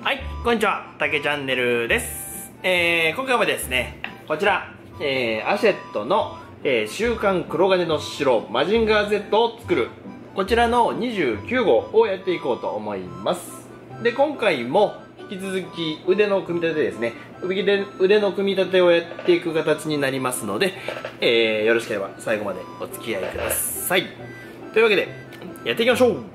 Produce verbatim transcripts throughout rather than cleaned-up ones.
はい、こんにちは、たけチャンネルです。えー、今回もですね、こちら、えー、アシェットの、えー、週刊黒金の城マジンガー Z を作る、こちらのにじゅうきゅうごうをやっていこうと思います。で、今回も引き続き腕の組み立てですね、腕腕の組み立てをやっていく形になりますので、えー、よろしければ最後までお付き合いください。というわけで、やっていきましょう。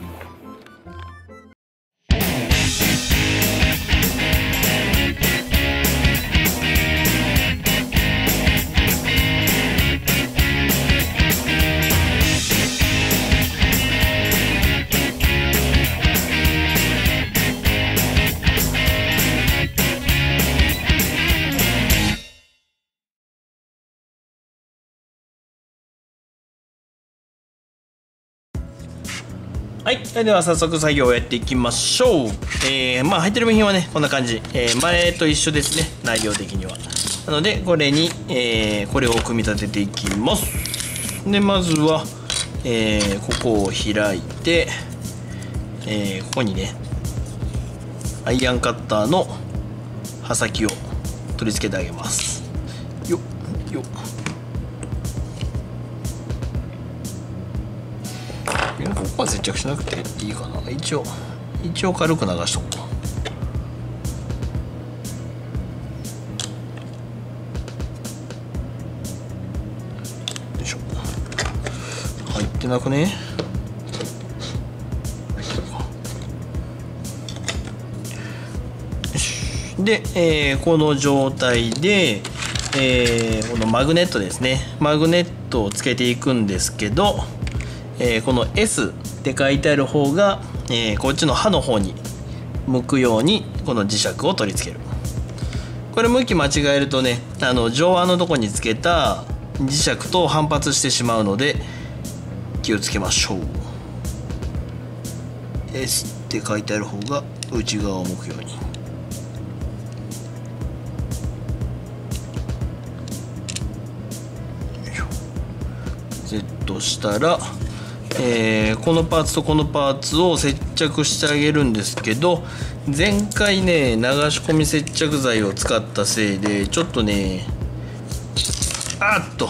はい、それでは早速作業をやっていきましょう。えー、まあ入ってる部品はねこんな感じ、えー、前と一緒ですね、内容的には。なのでこれに、えー、これを組み立てていきます。でまずは、えー、ここを開いて、えー、ここにねアイアンカッターの刃先を取り付けてあげます。よっよっ。ここは接着しなくていいかな。一応一応軽く流しとこう。よいしょ。入ってなくね。で、えー、この状態で、えー、このマグネットですね、マグネットをつけていくんですけど、えー、この エス って書いてある方が、えー、こっちの刃の方に向くようにこの磁石を取り付ける。これ向き間違えるとね、あの上腕のとこにつけた磁石と反発してしまうので気をつけましょう。 エス って書いてある方が内側を向くように。Z したら、えー、このパーツとこのパーツを接着してあげるんですけど、前回ね流し込み接着剤を使ったせいでちょっとねあっと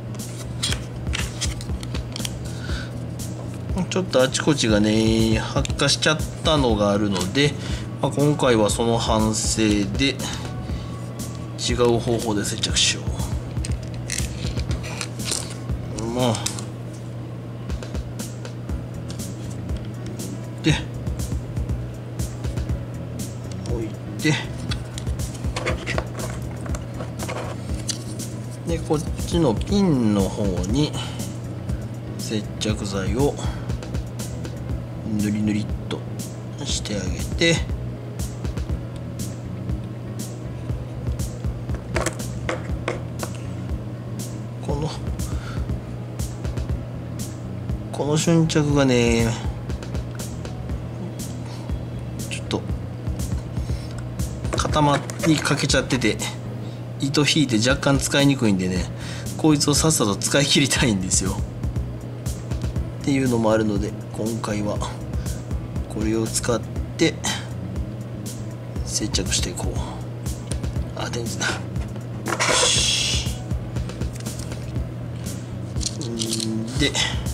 ちょっとあちこちがね発火しちゃったのがあるので、まあ、今回はその反省で違う方法で接着しよう。もうで置いて、でこっちのピンの方に接着剤をぬりぬりっとしてあげて、このこの瞬着がねちょっと固まりかけちゃってて、糸引いて若干使いにくいんでね、こいつをさっさと使い切りたいんですよっていうのもあるので、今回はこれを使って接着していこう。あ、電池だ。で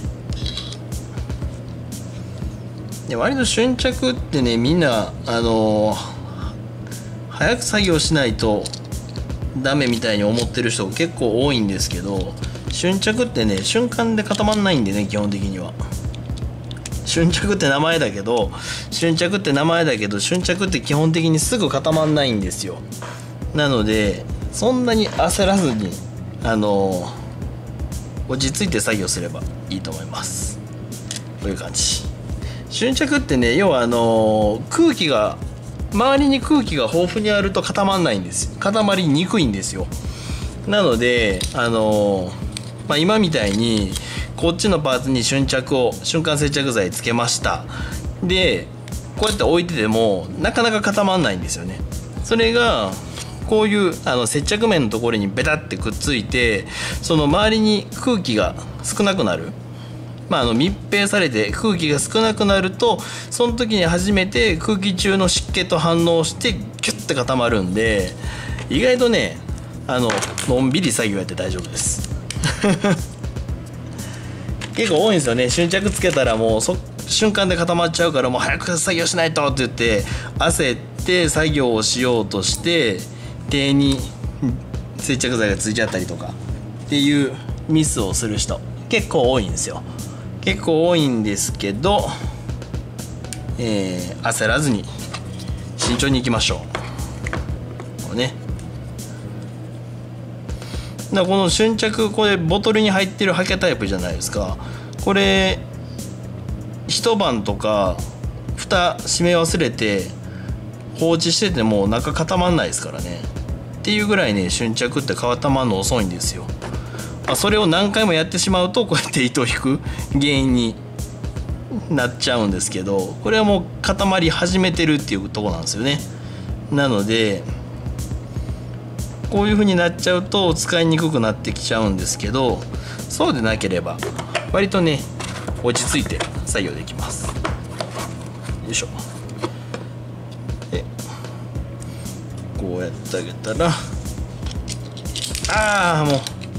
で割と瞬着ってね、みんなあのー、早く作業しないとダメみたいに思ってる人結構多いんですけど、瞬着ってね瞬間で固まんないんでね、基本的には。瞬着って名前だけど瞬着って名前だけど瞬着って基本的にすぐ固まんないんですよ。なのでそんなに焦らずにあのー、落ち着いて作業すればいいと思います。こういう感じ。瞬着ってね、要はあのー、空気が周りに空気が豊富にあると固まんないんですよ。固まりにくいんですよ。なのであのー、まあ、今みたいにこっちのパーツに瞬着を瞬間接着剤つけました。でこうやって置いててもなかなか固まんないんですよね。それがこういうあの接着面のところにベタってくっついて、その周りに空気が少なくなる。 まあ、あの密閉されて空気が少なくなると、その時に初めて空気中の湿気と反応してギュッて固まるんで、意外とねあののんびり作業やって大丈夫です結構多いんですよね。瞬着つけたらもうそ瞬間で固まっちゃうから、もう早く作業しないとって言って焦って作業をしようとして手に接着剤がついちゃったりとかっていうミスをする人結構多いんですよ。結構多いんですけど、えー、焦らずに慎重にいきましょう。これね。だからこの瞬着、これボトルに入ってるハケタイプじゃないですか。これ一晩とか蓋閉め忘れて放置してても中固まんないですからね。っていうぐらいね、瞬着って固まるの遅いんですよ。あ、それを何回もやってしまうとこうやって糸を引く原因になっちゃうんですけど、これはもう固まり始めてるっていうところなんですよね。なのでこういう風になっちゃうと使いにくくなってきちゃうんですけど、そうでなければ割とね落ち着いて作業できます。よいしょ。でこうやってあげたら、ああもう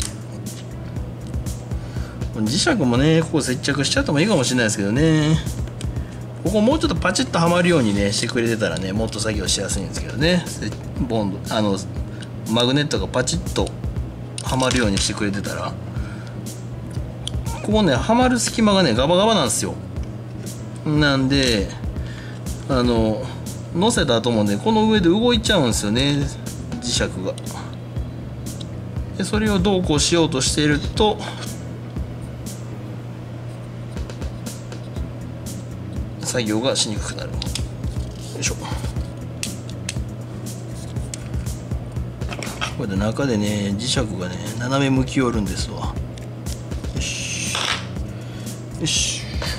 磁石もねここ接着しちゃってもいいかもしれないですけどね、ここもうちょっとパチッとはまるようにねしてくれてたらね、もっと作業しやすいんですけどね。ボンドあのマグネットがパチッとはまるようにしてくれてたら、ここねはまる隙間がねガバガバなんですよ。なんであの乗せた後もねこの上で動いちゃうんですよね、磁石が。でそれをどうこうしようとしていると作業がしにくくなる。よいしょ。これで中でね磁石がね斜め向き寄るんですわ。よしよし。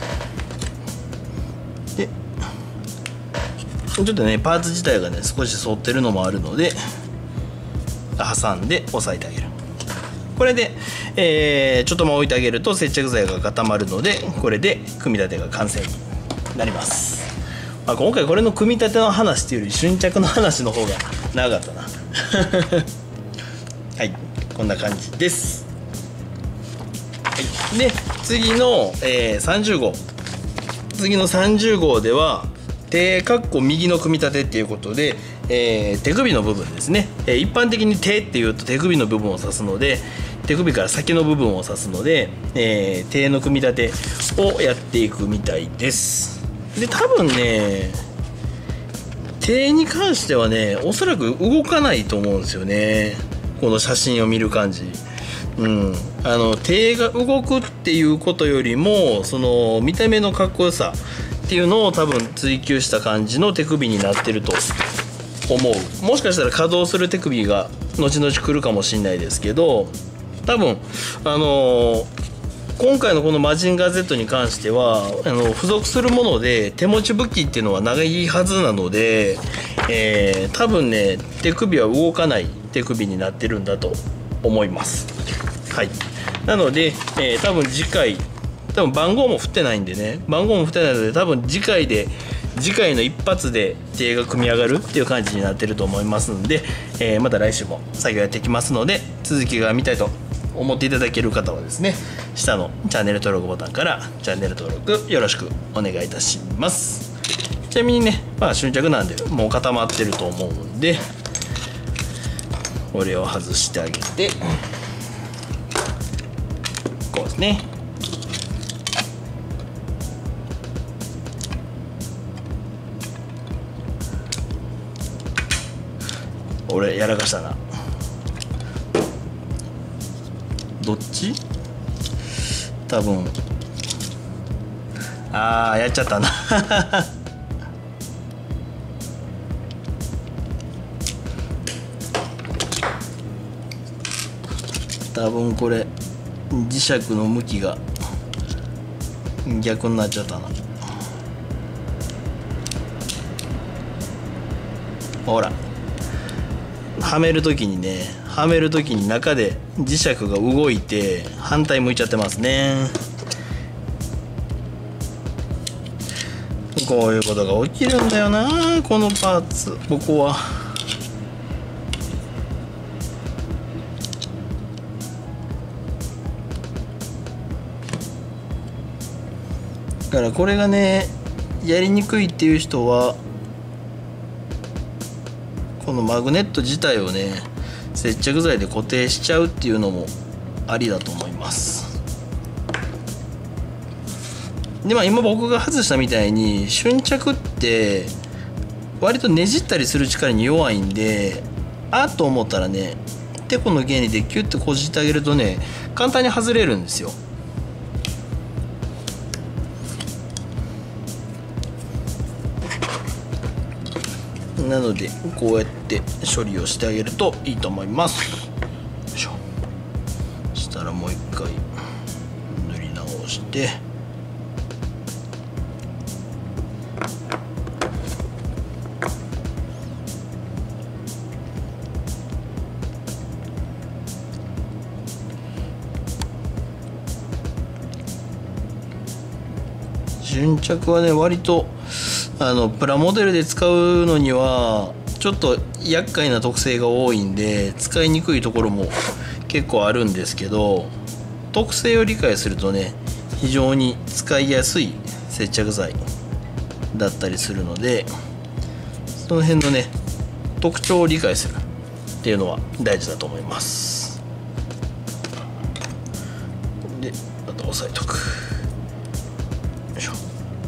でちょっとねパーツ自体がね少し反ってるのもあるので挟んで押さえてあげる。これで、えー、ちょっとも置いてあげると接着剤が固まるので、これで組み立てが完成になります。まあ、今回これの組み立ての話っていうより瞬着の話の方が長かったなはい、こんな感じです。はい、で次の、えー、さんじゅう号次のさんじゅう号では手かっこ右の組み立てっていうことで、えー、手首の部分ですね、えー、一般的に手っていうと手首の部分を指すので、手首から先の部分を指すので、えー、手の組み立てをやっていくみたいです。で多分ね手に関してはねおそらく動かないと思うんですよね、この写真を見る感じ。うん、あの手が動くっていうことよりもその見た目のかっこよさっていうのを多分追求した感じの手首になってると思う。もしかしたら稼働する手首が後々来るかもしれないですけど、多分あのー、今回のこのマジンガー Z に関してはあの付属するもので手持ち武器っていうのはないはずなので、えー、多分ね手首は動かない手首になってるんだと思います。はい、なので、えー、多分次回多分番号も振ってないんでね番号も振ってないので多分次回で次回の一発で手が組み上がるっていう感じになってると思いますので、えー、また来週も作業やっていきますので、続きが見たいと思っていただける方はですね下のチャンネル登録ボタンからチャンネル登録よろしくお願いいたします。ちなみにねまあ瞬着なんでもう固まってると思うんでこれを外してあげてこうですね。俺やらかしたな。どっち？多分あーやっちゃったな多分これ磁石の向きが逆になっちゃったな。ほらはめるときにねはめるときに中で磁石が動いて反対向いちゃってますね。 こういうことが起きるんだよな、このパーツ。ここはだからこれがねやりにくいっていう人はこのマグネット自体をね接着剤で固定しちゃうっていうのもありだと思います。でまあ今僕が外したみたいに瞬着って割とねじったりする力に弱いんで、あと思ったらねてこの原理でキュッてこじってあげるとね簡単に外れるんですよ。なのでこうやって処理をしてあげるといいと思います。よいしょ。そしたらもう一回塗り直して、瞬着はね割とあのプラモデルで使うのにはちょっと厄介な特性が多いんで使いにくいところも結構あるんですけど、特性を理解するとね非常に使いやすい接着剤だったりするので、その辺のね特徴を理解するっていうのは大事だと思います。であと押さえとく。よいしょ。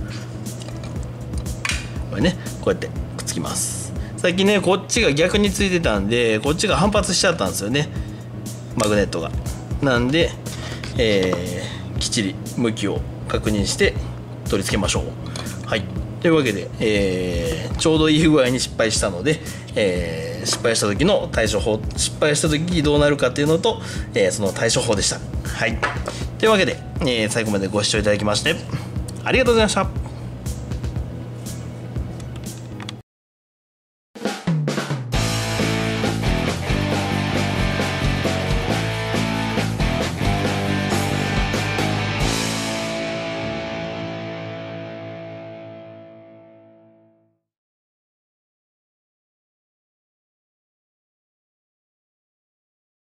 これねこうやってくっつきます。最近ねこっちが逆についてたんでこっちが反発しちゃったんですよね、マグネットが。なんで、えー、きっちり向きを確認して取り付けましょう。はい、というわけで、えー、ちょうどいい具合に失敗したので、えー、失敗した時の対処法、失敗した時どうなるかっていうのと、えー、その対処法でした。はい、というわけで、えー、最後までご視聴いただきましてありがとうございました。